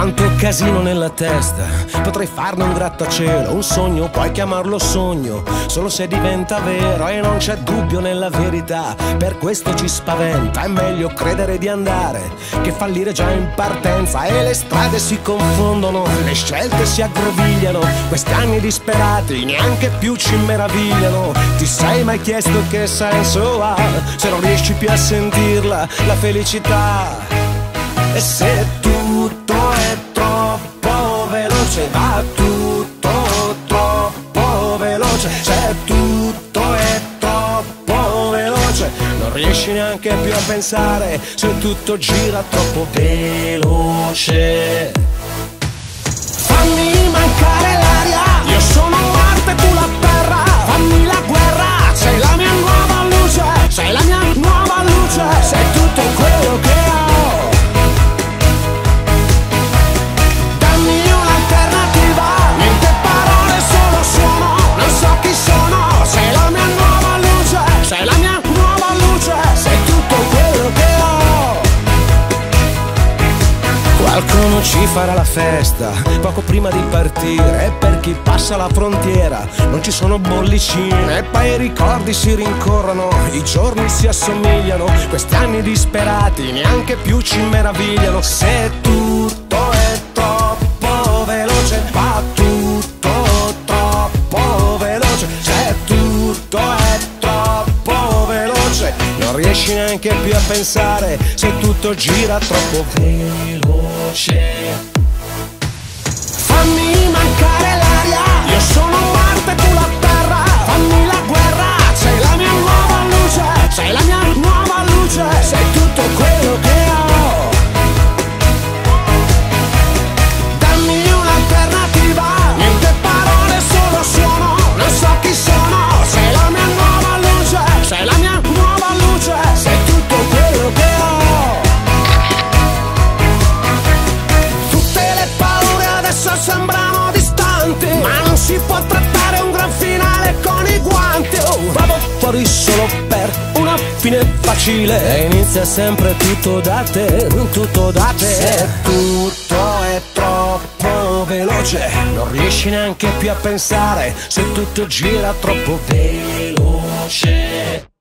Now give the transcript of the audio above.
Quanto casino nella testa, potrei farne un grattacielo, un sogno, puoi chiamarlo sogno, solo se diventa vero e non c'è dubbio nella verità. Per questo ci spaventa, è meglio credere di andare che fallire già in partenza. E le strade si confondono, le scelte si aggrovigliano, questi anni disperati neanche più ci meravigliano. Ti sei mai chiesto che senso ha se non riesci più a sentirla, la felicità? E se tutto è troppo veloce, va tutto troppo veloce. Se tutto è troppo veloce, non riesci neanche più a pensare, se tutto gira troppo veloce. Fammi mancare l'aria, io sono Marte, tu la terra. Fammi la guerra, sei la mia nuova luce, sei la mia nuova luce, sei tutto quello che ho. Qualcuno ci farà la festa poco prima di partire, e per chi passa la frontiera non ci sono bollicine. E poi i ricordi si rincorrono, i giorni si assomigliano, questi anni disperati neanche più ci meravigliano. Se tutto è troppo veloce, va tutto troppo veloce. Se tutto è troppo veloce, non riesci neanche più a pensare, se tutto gira troppo veloce. Fammi mancare l'aria, io sono Marte, tu la terra. Fammi la guerra, sei la mia nuova luce, sei la mia nuova luce, sei tutto quello che ho. Dammi un'alternativa, niente parole, solo suono, non so chi sono. Sei la mia nuova luce, sei la mia nuova luce, sei tutto quello che ho. Sembrano distanti, ma non si può trattare un gran finale con i guanti. Vado fuori solo per una fine facile, e inizia sempre tutto da te, tutto da te. Se tutto è troppo veloce, non riesci neanche più a pensare, se tutto gira troppo veloce.